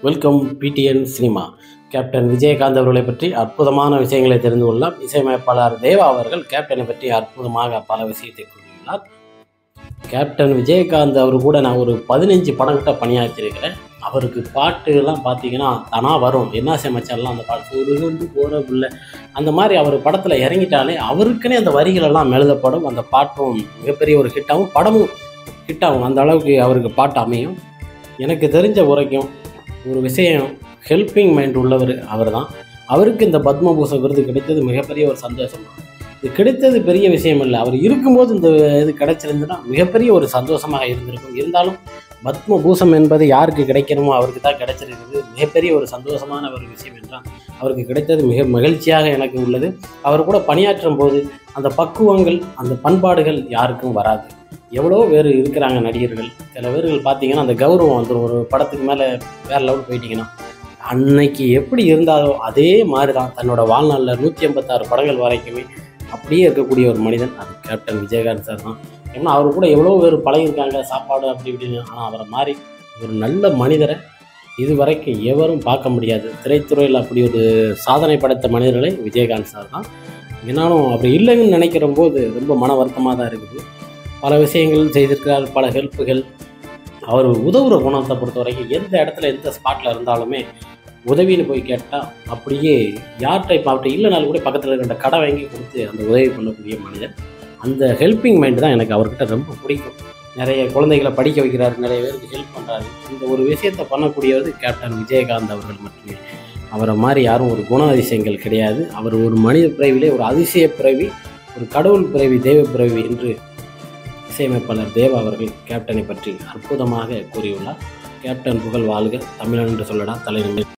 Welcome PTN cinema. Captain Vijayakanth அவர்களை பற்றி அற்புதமான விஷயங்களை தெரிந்து கொள்ளலாம். இசையமைப்பாளர் தேவா அவர்கள் கேப்டனை பற்றி அற்புதமாக பல விஷயத்தை கூறியுள்ளார். கேப்டன் விஜயகாந்த் அவர் கூட நான் ஒரு 15 படம் கிட்ட பணியாற்றிருக்கிறேன். அவருக்கு பாட்டுலாம் பார்த்தீங்கன்னா தானாக வரும். என்ன மச்சான்லாம் அந்த பாட்டு ஒரு போகிற பிள்ளை அந்த மாதிரி அவர் படத்தில் இறங்கிட்டாலே அவருக்குன்னே அந்த வரிகளெல்லாம் எழுதப்படும். அந்த பாட்டும் மிகப்பெரிய ஒரு ஹிட்டாகவும் படமும் ஹிட்டாகும். அந்த அளவுக்கு அவருக்கு பாட்டு அமையும். எனக்கு தெரிஞ்ச வரைக்கும் ஒரு விஷயம், ஹெல்பிங் மைண்ட் உள்ளவர் அவர் தான். அவருக்கு இந்த பத்மபூஷன் விருது கிடைத்தது மிகப்பெரிய ஒரு சந்தோஷம். இது கிடைத்தது பெரிய விஷயம் இல்லை. அவர் இருக்கும்போது இந்த இது கிடைச்சிருந்துன்னா மிகப்பெரிய ஒரு சந்தோஷமாக இருந்திருக்கும். இருந்தாலும் பத்மபூஷன் என்பது யாருக்கு கிடைக்கணுமோ அவருக்கு தான் கிடைச்சிருக்குது. மிகப்பெரிய ஒரு சந்தோஷமான ஒரு விஷயம் என்றால் அவருக்கு கிடைத்தது மிக மகிழ்ச்சியாக எனக்கு உள்ளது. அவர் கூட பணியாற்றும் போது அந்த பக்குவங்கள், அந்த பண்பாடுகள் யாருக்கும் வராது. எவ்வளோ பேர் இருக்கிறாங்க நடிகர்கள். சில பேர்கள் பார்த்தீங்கன்னா அந்த கௌரவம் வந்துடும். ஒரு படத்துக்கு மேலே வேறு லெவல் போயிட்டீங்கன்னா அன்னைக்கு எப்படி இருந்தாலோ அதே மாதிரி தான் தன்னோட வாழ்நாளில் 186 படங்கள் வரைக்குமே அப்படியே இருக்கக்கூடிய ஒரு மனிதன் அது கேப்டன் விஜயகாந்த் சார் தான். ஏன்னா அவர் கூட எவ்வளோ பேர் பழகிருக்காங்க, சாப்பாடு அப்படி இப்படின்னு. ஆனால் அவரை மாதிரி ஒரு நல்ல மனிதரை இது வரைக்கும் எவரும் பார்க்க முடியாது. திரைத்துறையில் அப்படி ஒரு சாதனை படைத்த மனிதர்களை விஜயகாந்த் சார் தான். என்னாலும் அப்படி இல்லைன்னு நினைக்கிற போது ரொம்ப மன வருத்தமாக தான் இருக்குது. பல விஷயங்கள் செய்திருக்கிறார், பல ஹெல்ப்புகள். அவர் உதவுற குணத்தை பொறுத்த வரைக்கும் எந்த இடத்துல எந்த ஸ்பாட்டில் இருந்தாலுமே உதவின்னு போய் கேட்டால் அப்படியே யார்கிட்ட இப்போ அவர்கிட்ட இல்லைனாலும் கூட பக்கத்தில் இருக்கிற கடை வாங்கி கொடுத்து அந்த உதவி பண்ணக்கூடிய மனிதன். அந்த ஹெல்பிங் மைண்டு தான் எனக்கு அவர்கிட்ட ரொம்ப பிடிக்கும். நிறைய குழந்தைகளை படிக்க வைக்கிறாரு, நிறைய பேருக்கு ஹெல்ப் பண்ணுறாரு. இந்த ஒரு விஷயத்தை பண்ணக்கூடியவர் கேப்டன் விஜயகாந்த் அவர்கள் மட்டுமே. அவரை மாதிரி யாரும் ஒரு குண அதிசயங்கள் கிடையாது. அவர் ஒரு மனித பிறவிலே ஒரு அதிசய பிறவி, ஒரு கடவுள் பிறவி, தெய்வ பிறவி என்று இசையமைப்பாளர் தேவா அவர்கள் கேப்டனை பற்றி அற்புதமாக கூறியுள்ளார். கேப்டன் புகழ் வாழ்க, தமிழன் என்று சொல்லடா தலைநிலை.